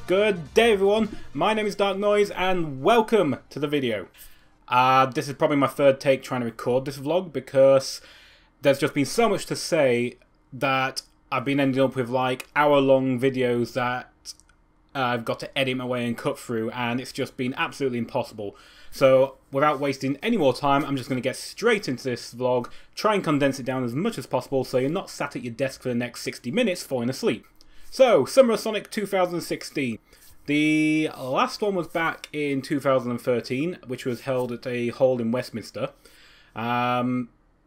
Good day everyone, my name is Dark Noise and welcome to the video. This is probably my third take trying to record this vlog because there's just been so much to say that I've been ending up with like hour-long videos that I've got to edit my way and cut through, and it's just been absolutely impossible. So without wasting any more time, I'm just going to get straight into this vlog, try and condense it down as much as possible so you're not sat at your desk for the next 60 minutes falling asleep. So, Summer of Sonic 2016. The last one was back in 2013, which was held at a hall in Westminster. And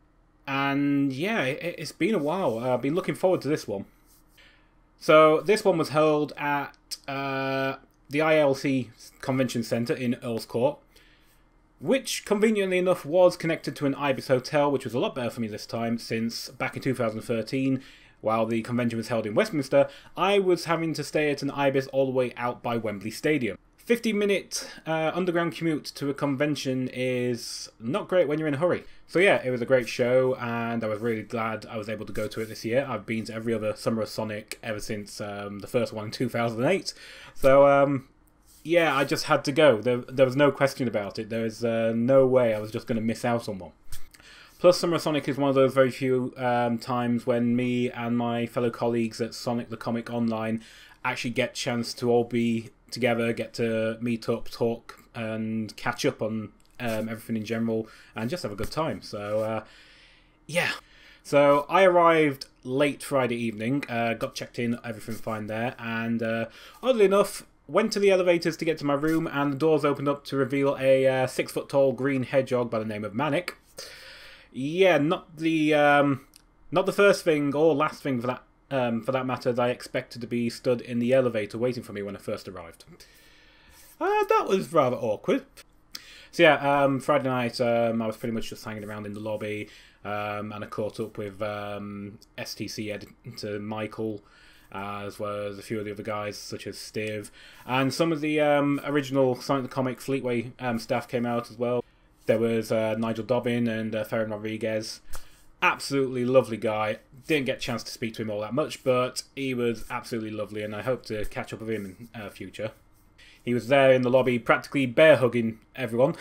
yeah, it's been a while. I've been looking forward to this one. So, this one was held at the ILC Convention Centre in Earl's Court, which, conveniently enough, was connected to an Ibis hotel, which was a lot better for me this time, since back in 2013, while the convention was held in Westminster, I was having to stay at an Ibis all the way out by Wembley Stadium. 50-minute underground commute to a convention is not great when you're in a hurry. So yeah, it was a great show, and I was really glad I was able to go to it this year. I've been to every other Summer of Sonic ever since the first one in 2008. So yeah, I just had to go. There was no question about it. There was no way I was just going to miss out on one. Plus, Summer of Sonic is one of those very few times when me and my fellow colleagues at Sonic the Comic Online actually get a chance to all be together, get to meet up, talk, and catch up on everything in general, and just have a good time. So, yeah. So, I arrived late Friday evening, got checked in, everything fine there, and oddly enough, went to the elevators to get to my room, and the doors opened up to reveal a 6-foot-tall green hedgehog by the name of Manic. Yeah, not the first thing or last thing for that matter that I expected to be stood in the elevator waiting for me when I first arrived. That was rather awkward. So yeah, Friday night I was pretty much just hanging around in the lobby, and I caught up with STC editor Michael, as well as a few of the other guys such as Steve, and some of the original Sonic the Comic Fleetway staff came out as well. There was Nigel Dobbin and Ferran Rodriguez. Absolutely lovely guy. Didn't get a chance to speak to him all that much, but he was absolutely lovely, and I hope to catch up with him in future. He was there in the lobby practically bear hugging everyone.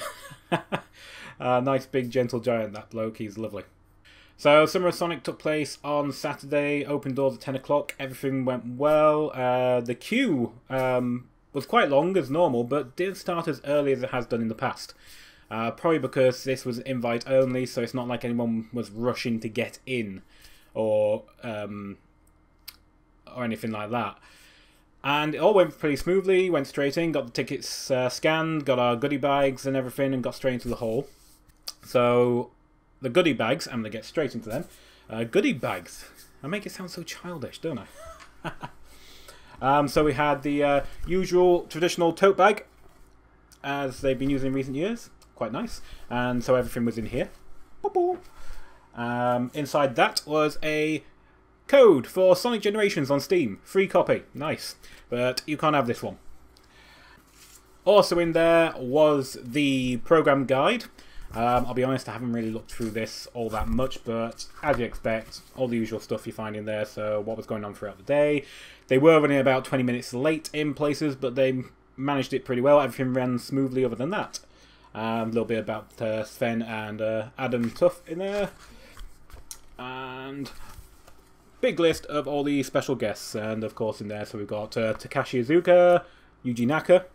Nice big gentle giant, that bloke. He's lovely. So Summer of Sonic took place on Saturday, open doors at 10 o'clock. Everything went well. The queue was quite long as normal, but didn't start as early as it has done in the past. Probably because this was invite only, so it's not like anyone was rushing to get in or anything like that. And it all went pretty smoothly, went straight in, got the tickets scanned, got our goodie bags and everything, and got straight into the hall. So the goodie bags, I'm going to get straight into them. Goodie bags. I make it sound so childish, don't I? So we had the usual traditional tote bag, as they've been using in recent years. Quite nice. And so everything was in here. Inside that was a code for Sonic Generations on Steam. Free copy. Nice. But you can't have this one. Also in there was the program guide. I'll be honest, I haven't really looked through this all that much, but as you expect, all the usual stuff you find in there. So what was going on throughout the day. They were running about 20 minutes late in places, but they managed it pretty well. Everything ran smoothly other than that. A little bit about Sven and Adam Tuff in there. And big list of all the special guests. And of course in there, so we've got Takashi Iizuka, Yuji Naka.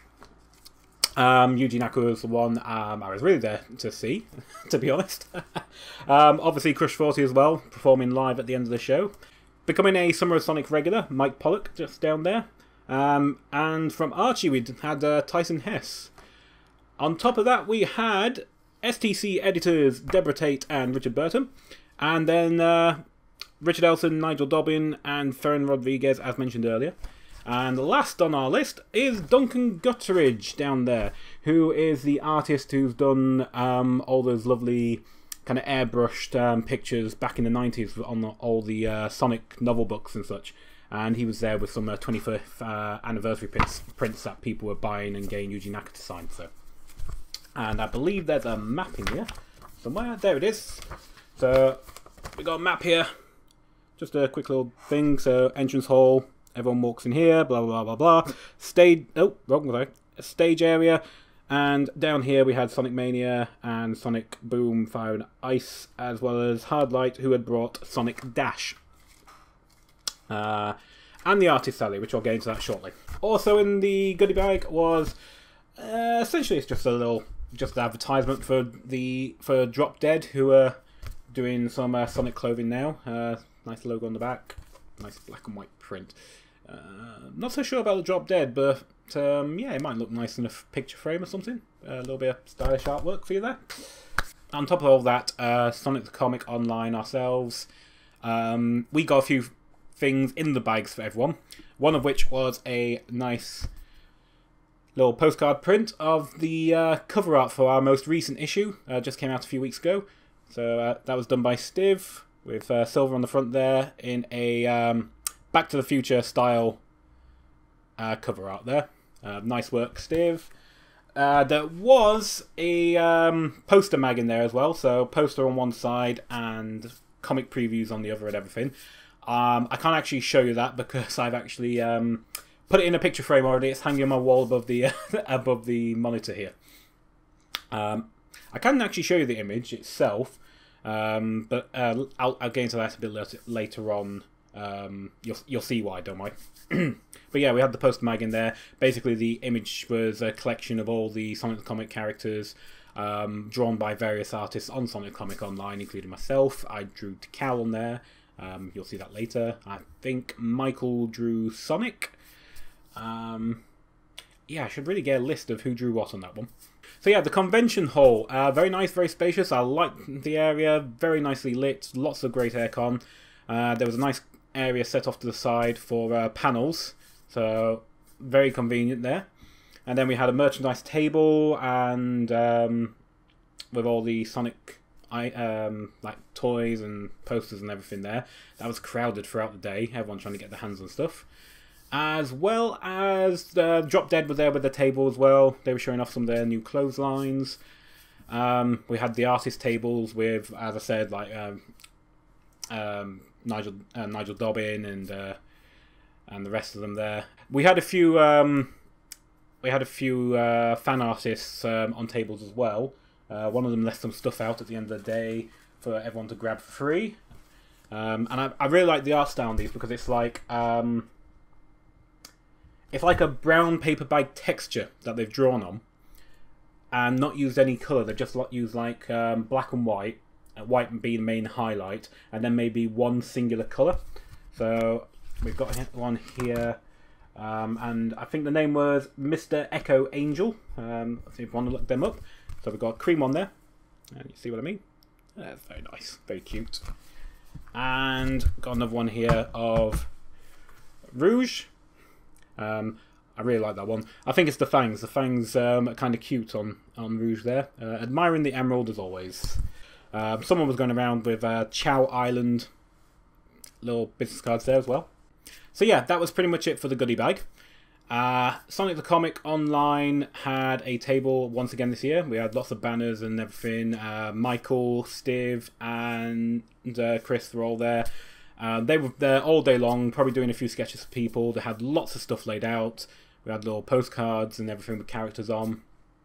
Yuji Naka was the one I was really there to see, to be honest. Obviously Crush 40 as well, performing live at the end of the show. Becoming a Summer of Sonic regular, Mike Pollock, just down there. And from Archie we had Tyson Hess. On top of that we had STC editors Deborah Tate and Richard Burton. And then Richard Elson, Nigel Dobbin and Ferran Rodriguez, as mentioned earlier. And last on our list is Duncan Gutteridge down there, who is the artist who's done all those lovely kind of airbrushed pictures back in the 90s on all the Sonic novel books and such. And he was there with some 25th anniversary prints that people were buying and getting Yuji Naka to sign. So, and I believe there's a map in here somewhere. There it is. So we got a map here. Just a quick little thing. So entrance hall, Everyone walks in here, blah, blah, blah, blah. Stage... Oh, wrong way. Stage area. And down here we had Sonic Mania and Sonic Boom, Fire and Ice, as well as Hardlight, who had brought Sonic Dash. And the Artist Alley, which I'll get into that shortly. Also in the goodie bag was... essentially it's just a little... just an advertisement for Drop Dead, who are doing some Sonic clothing now. Nice logo on the back. Nice black and white print. Not so sure about the Drop Dead, but yeah, it might look nice in a picture frame or something. A little bit of stylish artwork for you there. On top of all that, Sonic the Comic Online ourselves. We got a few things in the bags for everyone. One of which was a nice little postcard print of the cover art for our most recent issue. Just came out a few weeks ago. So that was done by Stiv, with silver on the front there, in a Back to the Future style cover art there. Nice work, Stiv. There was a poster mag in there as well, so poster on one side and comic previews on the other and everything. I can't actually show you that because I've actually put it in a picture frame already. It's hanging on my wall above the above the monitor here. I can actually show you the image itself, but I'll get into that a bit later on. You'll see why, don't worry. But yeah, we had the poster mag in there. Basically, the image was a collection of all the Sonic the Comic characters drawn by various artists on Sonic Comic Online, including myself. I drew Decal on there. You'll see that later. I think Michael drew Sonic. Yeah, I should really get a list of who drew what on that one. So yeah, the convention hall, very nice, very spacious. I liked the area, very nicely lit, lots of great aircon. There was a nice area set off to the side for panels, so very convenient there. And then we had a merchandise table and with all the Sonic like toys and posters and everything there. That was crowded throughout the day, everyone trying to get their hands on stuff. As well as Drop Dead was there with the table as well. They were showing off some of their new clotheslines. We had the artist tables with, as I said, like Nigel Dobbin and the rest of them there. We had a few fan artists on tables as well. One of them left some stuff out at the end of the day for everyone to grab for free. And I really like the art style on these because it's like a brown paper bag texture that they've drawn on, and not used any colour. They've just used like black and white, white being the main highlight, and then maybe one singular colour. So we've got one here, and I think the name was Mr. Echo Angel. If you want to look them up. So we've got cream on there, and you see what I mean? That's very nice, very cute. And got another one here of Rouge. I really like that one. I think it's the fangs. The fangs are kind of cute on Rouge there. Admiring the emerald as always. Someone was going around with Chow Island little business cards there as well. So yeah, that was pretty much it for the goodie bag. Sonic the Comic Online had a table once again this year. We had lots of banners and everything. Michael, Stiv, and Chris were all there. They were there all day long, probably doing a few sketches for people. They had lots of stuff laid out. We had little postcards and everything with characters on.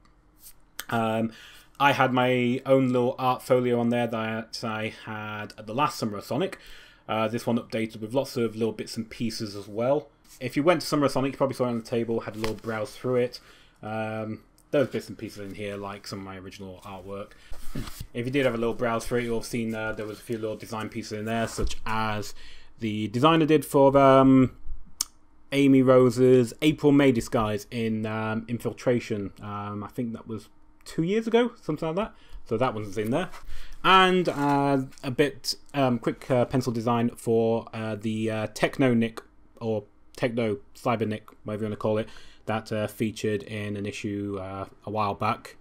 I had my own little art folio on there that I had at the last Summer of Sonic. This one updated with lots of little bits and pieces as well. If you went to Summer of Sonic, you probably saw it on the table, had a little browse through it. There's bits and pieces in here, like some of my original artwork. If you did have a little browse through it, you'll have seen there was a few little design pieces in there, such as the designer did for Amy Rose's April-May disguise in Infiltration. I think that was 2 years ago, something like that. So that one's in there. And a bit quick pencil design for the Techno Nick, or Techno Cyber Nick, whatever you want to call it, that featured in an issue a while back.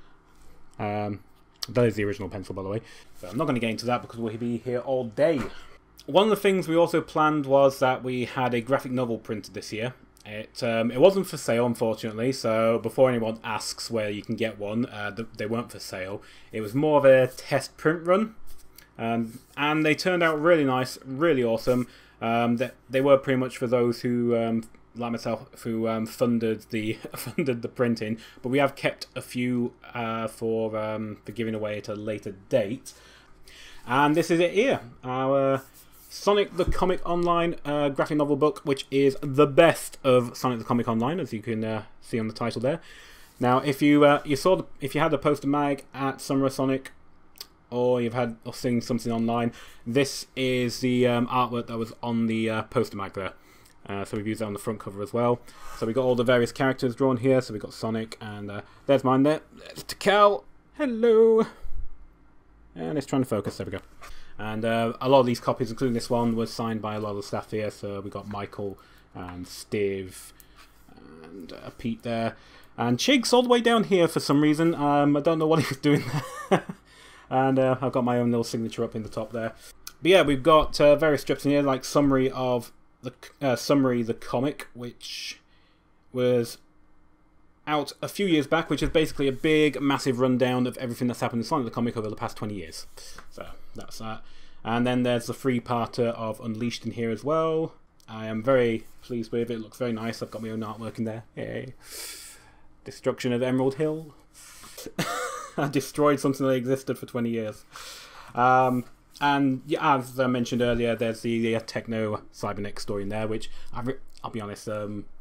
That is the original pencil, by the way. So I'm not going to get into that because we'll be here all day. One of the things we also planned was that we had a graphic novel printed this year. It wasn't for sale, unfortunately, so before anyone asks where you can get one, they weren't for sale. It was more of a test print run. and they turned out really nice, really awesome. They were pretty much for those who, like myself, who funded the funded the printing, but we have kept a few for giving away at a later date. And this is it here, our Sonic the Comic Online graphic novel book, which is the best of Sonic the Comic Online, as you can see on the title there. Now, if you if you had the poster mag at Summer of Sonic, or you've had or seen something online, this is the artwork that was on the poster mag there. So we've used that on the front cover as well. So we've got all the various characters drawn here. So we've got Sonic, and there's mine there. There's Cal. Hello. And it's trying to focus. There we go. And a lot of these copies, including this one, was signed by a lot of the staff here. So we got Michael and Steve and Pete there. And Chigs all the way down here for some reason. I don't know what he was doing there. And I've got my own little signature up in the top there. But yeah, we've got various strips in here, like summary of the Summary the Comic, which was out a few years back, which is basically a big, massive rundown of everything that's happened in Sonic the Comic over the past 20 years. So that's that. And then there's the three-parter of Unleashed in here as well. I am very pleased with it. It looks very nice. I've got my own artwork in there. Yay. Destruction of Emerald Hill. I destroyed something that existed for 20 years. And yeah, as I mentioned earlier, there's the Techno Cybernetic story in there, which I'll be honest,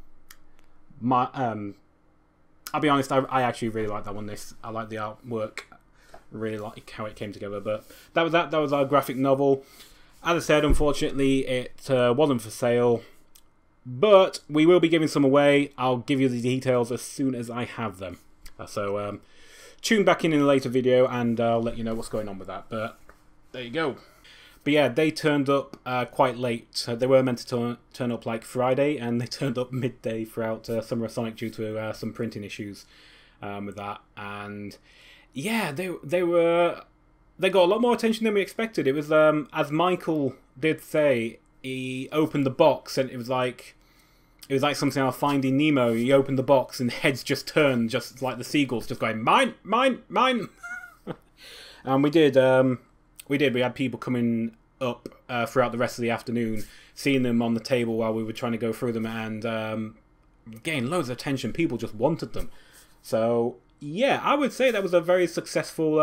I actually really like that one. I like the artwork, really like how it came together. But that was our graphic novel. As I said, unfortunately, it wasn't for sale, but we will be giving some away. I'll give you the details as soon as I have them. So tune back in a later video, and I'll let you know what's going on with that. But there you go. But yeah, they turned up quite late. They were meant to turn up like Friday, and they turned up midday throughout Summer of Sonic due to some printing issues with that. And yeah, they got a lot more attention than we expected. It was as Michael did say, he opened the box and it was like something out of Finding Nemo. He opened the box and heads just turned, just like the seagulls, just going mine, mine, mine. And we did. We had people coming up throughout the rest of the afternoon, seeing them on the table while we were trying to go through them, and getting loads of attention. People just wanted them. So yeah, I would say that was a very successful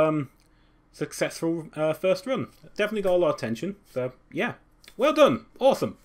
first run. Definitely got a lot of attention. So yeah, well done, awesome.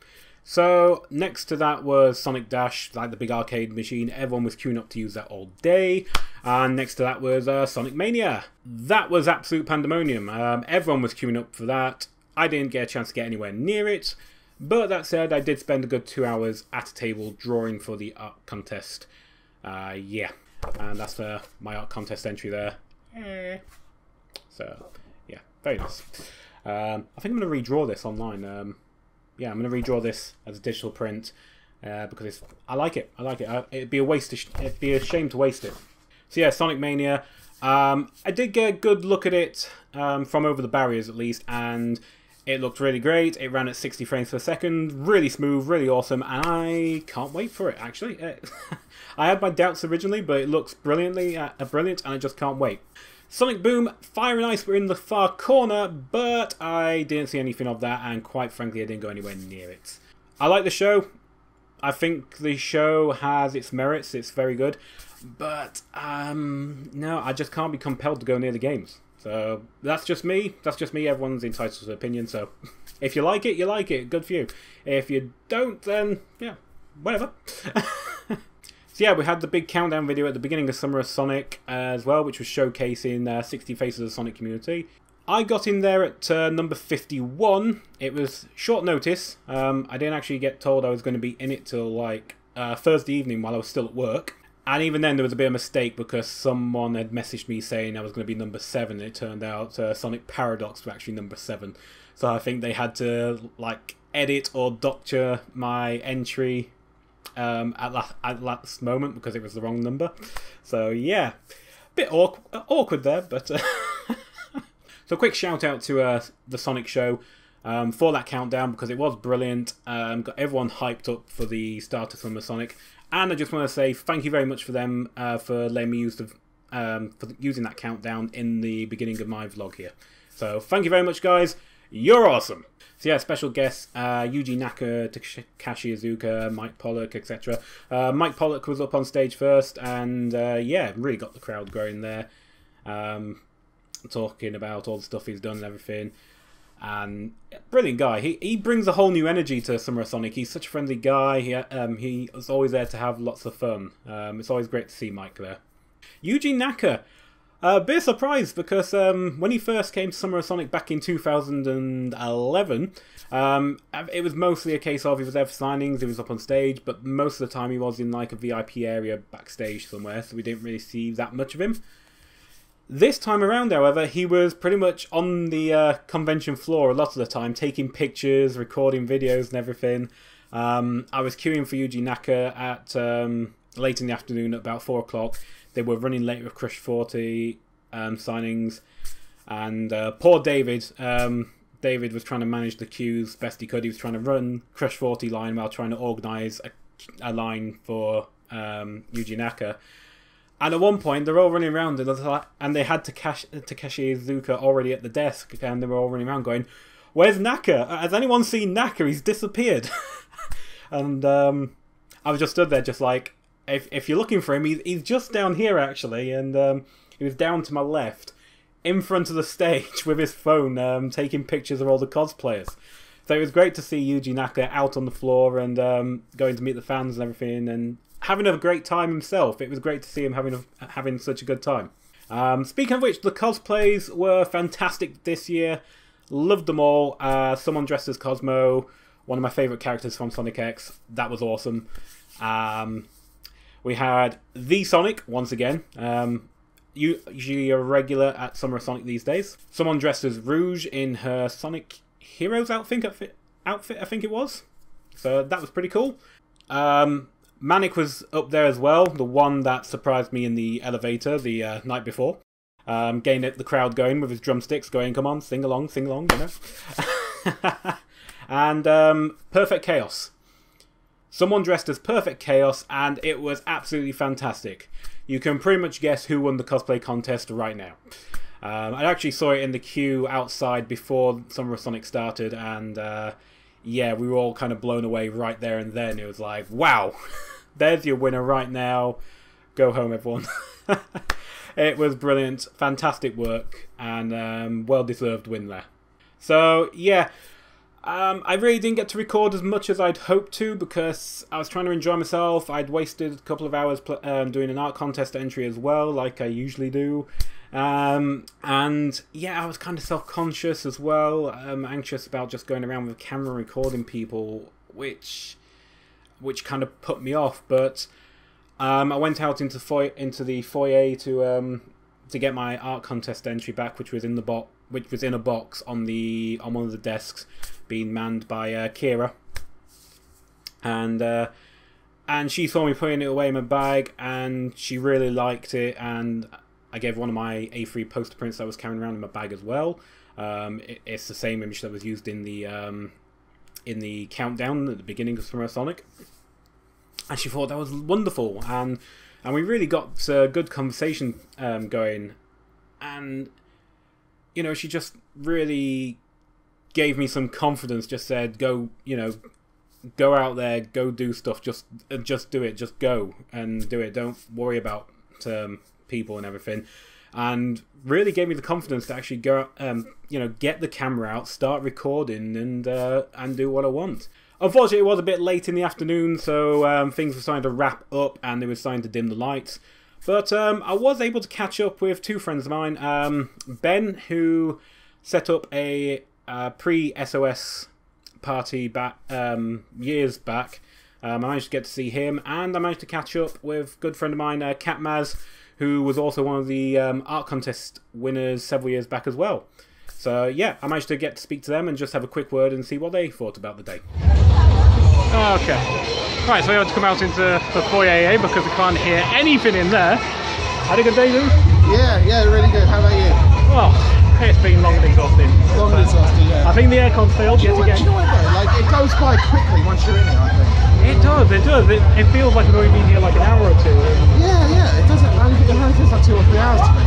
So next to that was Sonic Dash, like the big arcade machine. Everyone was queuing up to use that all day. And next to that was Sonic Mania. That was absolute pandemonium. Everyone was queuing up for that. I didn't get a chance to get anywhere near it. But that said, I did spend a good 2 hours at a table drawing for the art contest. Yeah, and that's my art contest entry there. So yeah, very nice. I think I'm going to redraw this online. Yeah, I'm going to redraw this as a digital print because I like it. I like it. It'd be a waste. It'd be a shame to waste it. So yeah, Sonic Mania. I did get a good look at it from over the barriers at least, and it looked really great. It ran at 60 frames per second, really smooth, really awesome, and I can't wait for it. Actually, I had my doubts originally, but it looks brilliant, and I just can't wait. Sonic Boom, Fire and Ice were in the far corner, but I didn't see anything of that, and quite frankly, I didn't go anywhere near it. I like the show. I think the show has its merits. It's very good. But, no, I just can't be compelled to go near the games. So, that's just me. That's just me. Everyone's entitled to an opinion. So, if you like it, you like it. Good for you. If you don't, then, yeah, whatever. So yeah, we had the big countdown video at the beginning of Summer of Sonic as well, which was showcasing 60 faces of the Sonic community. I got in there at number 51. It was short notice. I didn't actually get told I was going to be in it till like Thursday evening while I was still at work. And even then there was a bit of a mistake because someone had messaged me saying I was going to be number 7, and it turned out Sonic Paradox was actually number 7. So I think they had to like edit or doctor my entry at last moment because it was the wrong number. So yeah, bit awkward there, but so quick shout out to the Sonic show for that countdown because it was brilliant. Got everyone hyped up for the start of Summer Sonic, and I just want to say thank you very much for them for letting me use the for using that countdown in the beginning of my vlog here. So thank you very much, guys. You're awesome. So yeah, special guests, Yuji Naka, Takashi Iizuka, Mike Pollock, etc. Mike Pollock was up on stage first, and yeah, really got the crowd going there. Talking about all the stuff he's done and everything. And brilliant guy. He brings a whole new energy to Summer of Sonic. He's such a friendly guy. He is always there to have lots of fun. It's always great to see Mike there. Yuji Naka. A bit surprised because when he first came to Summer of Sonic back in 2011, it was mostly a case of he was there for signings, he was up on stage, but most of the time he was in like a VIP area backstage somewhere, so we didn't really see that much of him. This time around, however, he was pretty much on the convention floor a lot of the time, taking pictures, recording videos and everything. I was queuing for Yuji Naka at late in the afternoon at about 4 o'clock. They were running late with Crush 40 signings, and poor David. David was trying to manage the queues best he could. He was trying to run Crush 40 line while trying to organise a line for Yuji Naka. And at one point, they're all running around, and they had Takashi Iizuka already at the desk, and they were all running around going, "Where's Naka? Has anyone seen Naka? He's disappeared." And I was just stood there, just like, if you're looking for him, he's just down here, actually. And he was down to my left, in front of the stage, with his phone, taking pictures of all the cosplayers. So it was great to see Yuji Naka out on the floor and going to meet the fans and everything, and having a great time himself. It was great to see him having such a good time. Speaking of which, the cosplays were fantastic this year. Loved them all. Someone dressed as Cosmo, one of my favourite characters from Sonic X. That was awesome. We had the Sonic, once again. Usually a regular at Summer of Sonic these days. Someone dressed as Rouge in her Sonic Heroes outfit, I think it was. So that was pretty cool. Manic was up there as well, the one that surprised me in the elevator the night before. Getting the crowd going with his drumsticks, going, "Come on, sing along, you know." And Perfect Chaos. Someone dressed as Perfect Chaos, and it was absolutely fantastic. You can pretty much guess who won the cosplay contest right now. I actually saw it in the queue outside before Summer of Sonic started, and yeah, we were all kind of blown away right there and then. It was like, wow, there's your winner right now. Go home, everyone. It was brilliant, fantastic work, and well-deserved win there. So, yeah, I really didn't get to record as much as I'd hoped to because I was trying to enjoy myself. I'd wasted a couple of hours doing an art contest entry as well, like I usually do. And yeah, I was kind of self-conscious as well, anxious about just going around with a camera recording people, which kind of put me off. But I went out into the foyer to get my art contest entry back, which was in a box on one of the desks, being manned by Kira, and she saw me putting it away in my bag, and she really liked it, and I gave one of my A3 poster prints that I was carrying around in my bag as well. It's the same image that was used in the countdown at the beginning of Summer of Sonic, and she thought that was wonderful, and we really got a good conversation going, and you know, she just really gave me some confidence. Just said, go out there, go do stuff, just do it, just go and do it. Don't worry about people and everything, and really gave me the confidence to actually go get the camera out, start recording, and do what I want. Unfortunately, it was a bit late in the afternoon, so things were starting to wrap up and they were starting to dim the lights, but I was able to catch up with two friends of mine. Ben, who set up a pre-SOS party years back. I managed to get to see him, and I managed to catch up with a good friend of mine, Cat Maz, who was also one of the art contest winners several years back as well. So yeah, I managed to get to speak to them and just have a quick word and see what they thought about the day. Okay, right, so we had to come out into the foyer because we can't hear anything in there. Had a good day, Lou? Yeah, really good. How about you? Well, it's been long and exhausting. Long and exhausting, yeah. I think the aircon's failed yet again. Do you know what though? Like, it goes quite quickly once you're in it, I think. It does. It feels like we've only been here like an hour or two. Yeah, it doesn't. It only feels like 2 or 3 hours to me.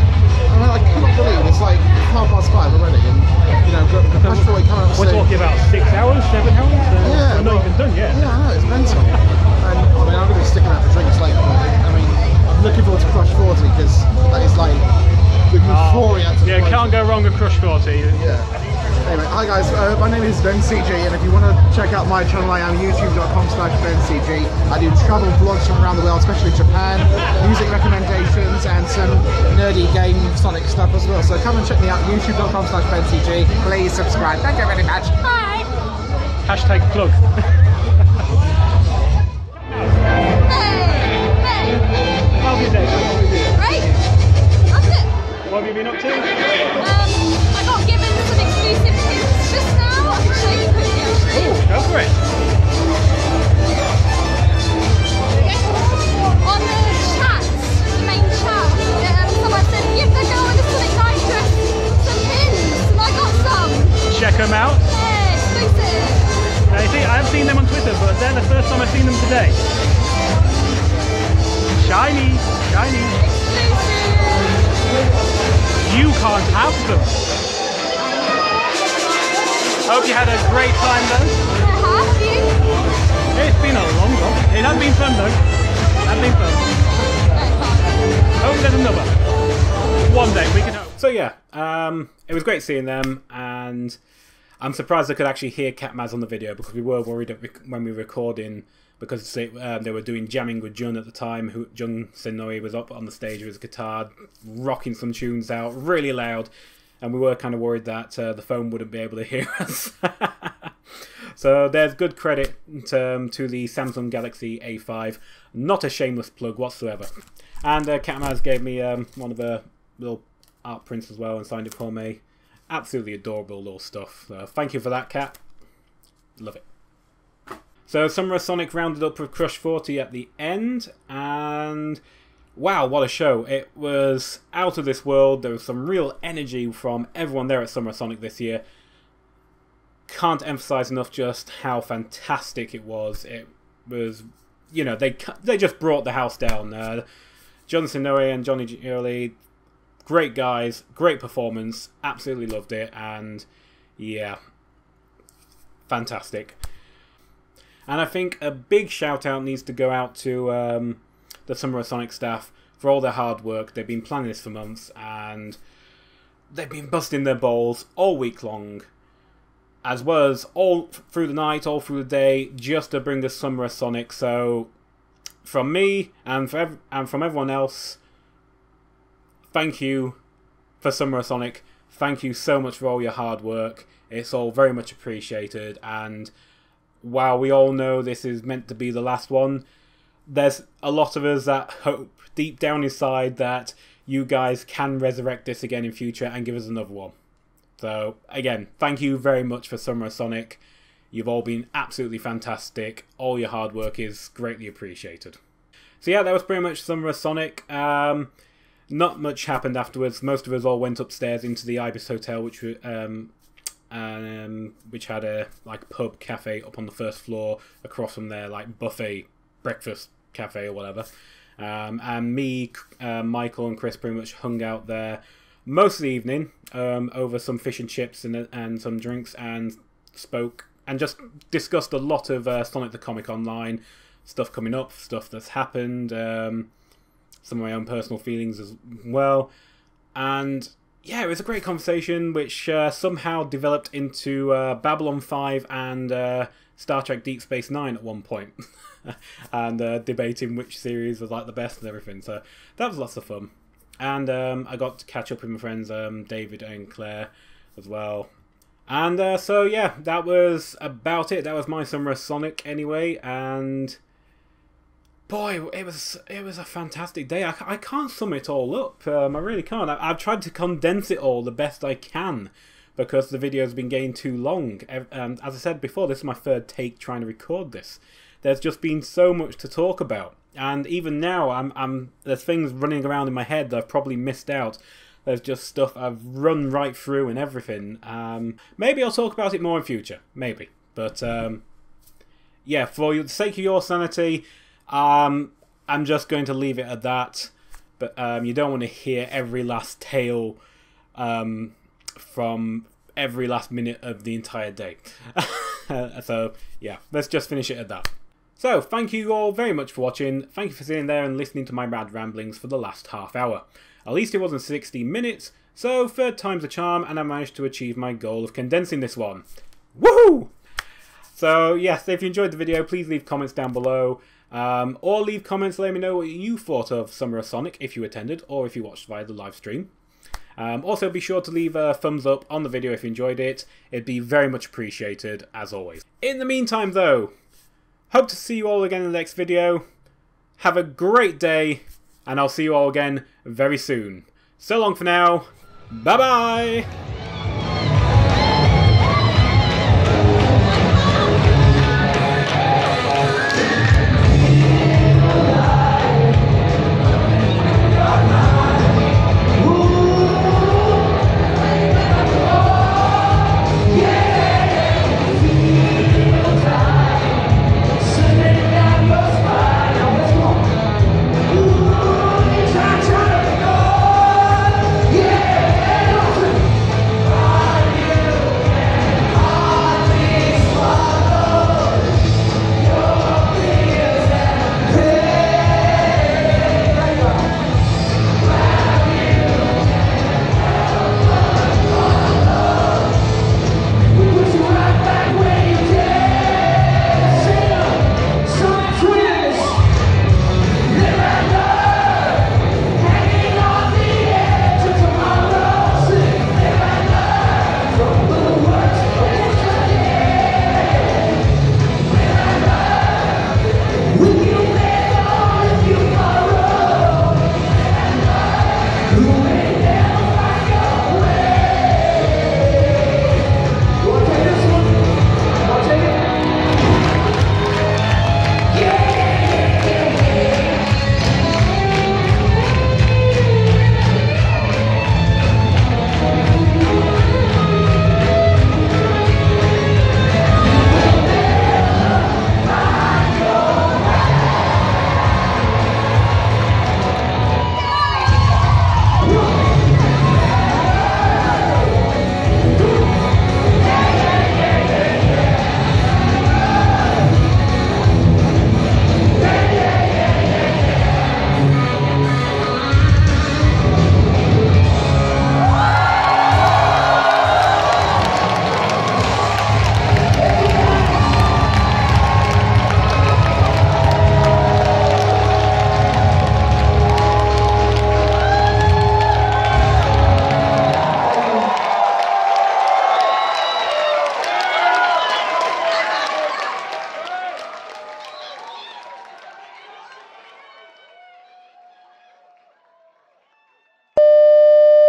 I mean, I cannot believe it's like 5:30 already, and you know, Crash 40 coming up soon. We're talking about 6 hours, 7 hours. Yeah, we're not even done yet. Yeah, I know, it's mental. And I mean, I'm going to be sticking out for drinks later. I mean, I'm looking forward to Crush 40 because that is like the euphoria. Yeah, can't go wrong with Crush 40. Yeah. Anyway, hi guys, my name is BenCG, and if you want to check out my channel, I am youtube.com/BenCG. I do travel vlogs from around the world, especially Japan, music recommendations, and some nerdy game Sonic stuff as well. So come and check me out, youtube.com/BenCG. Please subscribe. Thank you very much. Bye. Hashtag plug. How's your day? Great! Loved it! What have you been up to? I got given some exclusive hints just now. I can show you quickly actually. Oh, go for it! On the chat, the main chat, someone said, give the girl in the Sonic 9 dress some pins, and I got some. Check them out. Yeah, exclusive. I think I haven't seen them on Twitter, but they're the first time I've seen them today. Shiny! Shiny! You can't have them! Hope you had a great time though. Have you? It's been a long one. It has been fun though. It has been fun. Hope there's another. One day, we can hope. So yeah, it was great seeing them, and I'm surprised I could actually hear Catmaz on the video because we were worried when we were recording, because they were doing jamming with Jun at the time. Jun Senoi was up on the stage with his guitar, rocking some tunes out, really loud, and we were kind of worried that the phone wouldn't be able to hear us. So there's good credit to the Samsung Galaxy A5. Not a shameless plug whatsoever. And Catmaz gave me one of the little art prints as well and signed it for me. Absolutely adorable little stuff. So thank you for that, Cat. Love it. So Summer of Sonic rounded up with Crush 40 at the end, and wow, what a show. It was out of this world. There was some real energy from everyone there at Summer of Sonic this year. Can't emphasize enough just how fantastic it was. It was, you know, they just brought the house down. John Sinoe and Johnny Gioli, great guys, great performance, absolutely loved it, and yeah, fantastic. And I think a big shout out needs to go out to the Summer of Sonic staff for all their hard work. They've been planning this for months, and they've been busting their balls all week long, as well as all through the night, all through the day, just to bring the Summer of Sonic. So from me and from everyone else, thank you for Summer of Sonic. Thank you so much for all your hard work. It's all very much appreciated, and while we all know this is meant to be the last one, there's a lot of us that hope deep down inside that you guys can resurrect this again in future and give us another one. So again, thank you very much for Summer of Sonic. You've all been absolutely fantastic. All your hard work is greatly appreciated. So yeah, that was pretty much Summer of Sonic. Not much happened afterwards. Most of us all went upstairs into the Ibis Hotel, which had a pub cafe up on the first floor, across from their buffet breakfast cafe or whatever. And me, Michael and Chris pretty much hung out there most of the evening over some fish and chips and some drinks, and spoke and just discussed a lot of Sonic the Comic Online stuff coming up, stuff that's happened, some of my own personal feelings as well. And yeah, it was a great conversation, which somehow developed into Babylon 5 and Star Trek Deep Space Nine at one point. And debating which series was the best and everything. So that was lots of fun. And I got to catch up with my friends David and Claire as well. And so yeah, that was about it. That was my Summer of Sonic anyway. And boy, it was a fantastic day. I can't sum it all up. I really can't. I've tried to condense it all the best I can, because the video's been getting too long. As I said before, this is my third take trying to record this. There's just been so much to talk about, and even now, there's things running around in my head that I've probably missed out. There's just stuff I've run right through and everything. Maybe I'll talk about it more in future, maybe. But yeah, for the sake of your sanity, I'm just going to leave it at that, but you don't want to hear every last tale from every last minute of the entire day. So yeah, let's just finish it at that. So thank you all very much for watching. Thank you for sitting there and listening to my mad ramblings for the last half hour. At least it wasn't 60 minutes, so third time's a charm, and I managed to achieve my goal of condensing this one. Woohoo! So yes, if you enjoyed the video, please leave comments down below. Or leave comments letting me know what you thought of Summer of Sonic if you attended or if you watched via the live stream. Also be sure to leave a thumbs up on the video if you enjoyed it. It'd be very much appreciated as always. In the meantime though, hope to see you all again in the next video. Have a great day and I'll see you all again very soon. So long for now. Bye bye!